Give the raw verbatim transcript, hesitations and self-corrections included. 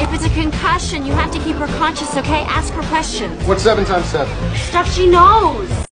If it's a concussion, you have to keep her conscious, okay? Ask her questions. What's seven times seven? Stuff she knows.